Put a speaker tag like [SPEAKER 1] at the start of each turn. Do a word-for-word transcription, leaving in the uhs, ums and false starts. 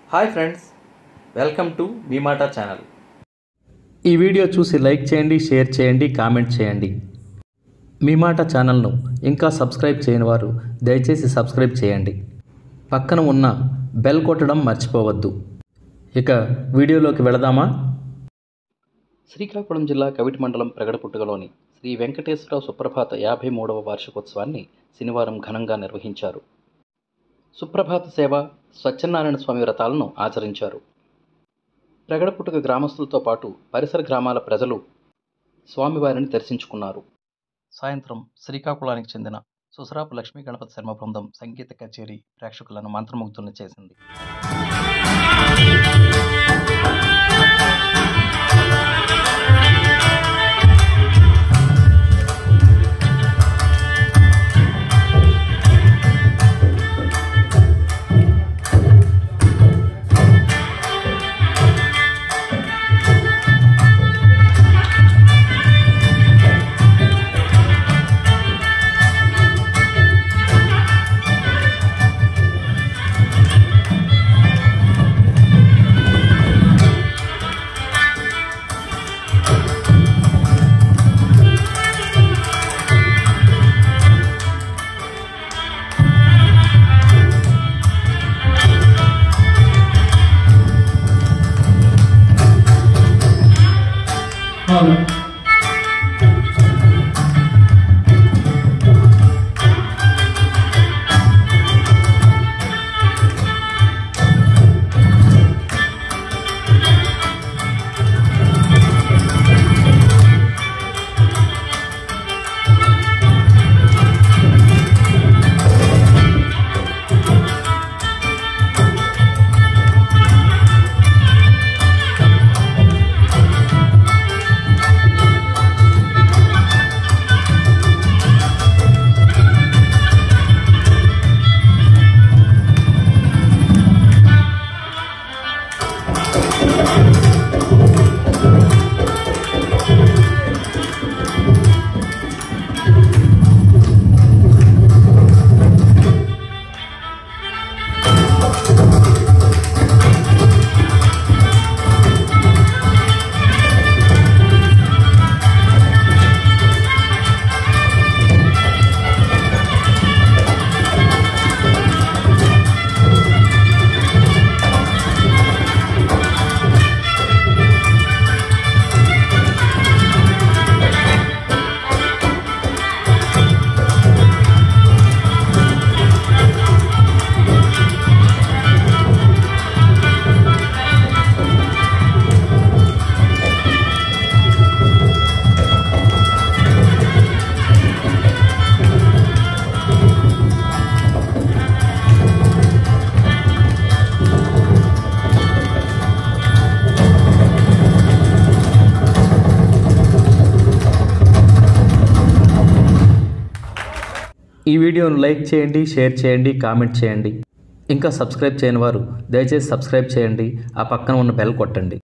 [SPEAKER 1] Hi friends, welcome to మీ మాట channel. ఈ వీడియో చూసి లైక్ చేయండి, షేర్ చేయండి, కామెంట్ చేయండి. మీ మాట ఛానల్ను ఇంకా సబ్స్క్రైబ్ చేయని వారు దయచేసి సబ్స్క్రైబ్ చేయండి. పక్కన ఉన్న బెల్ కొట్టడం మర్చిపోవద్దు. ఇక వీడియోలోకి వెళదామా? శ్రీకాకుళం జిల్లా కవిటి మండలం ప్రగడపుట్టుగలోని శ్రీ వెంకటేశ్వర సుప్రభాత యాభై మూడవ వార్షికోత్సవాన్ని శనివారం ఘనంగా నిర్వహించారు. సుప్రభాత సేవ, సత్యనారాయణ స్వామి వ్రతాలను ఆచరించారు. ప్రగడపుట్టుగ గ్రామస్తులతో పాటు పరిసర గ్రామాల ప్రజలు స్వామివారిని దర్శించుకున్నారు. సాయంత్రం శ్రీకాకుళానికి చెందిన సుసరాపు లక్ష్మీ గణపతి శర్మ బృందం సంగీత కచేరీ ప్రేక్షకులను మంత్రముగ్ధుల్ని చేసింది. ఈ వీడియోను లైక్ చేయండి, షేర్ చేయండి, కామెంట్ చేయండి. ఇంకా సబ్స్క్రైబ్ చేయని వారు దయచేసి సబ్స్క్రైబ్ చేయండి. ఆ పక్కన ఉన్న బెల్ కొట్టండి.